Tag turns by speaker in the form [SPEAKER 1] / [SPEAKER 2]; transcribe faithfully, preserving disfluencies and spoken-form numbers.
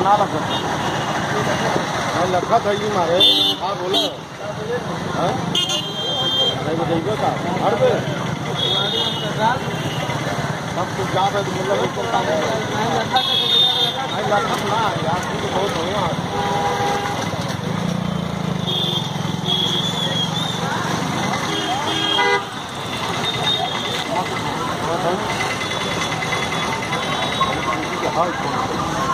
[SPEAKER 1] ना लगा मैं लगा था ये मारे हाँ बोला हाँ नहीं बताइएगा का हर पे सब कुछ जा रहा है तो मतलब एक करता है नहीं लगा ना यार तो बहुत हो गया हाँ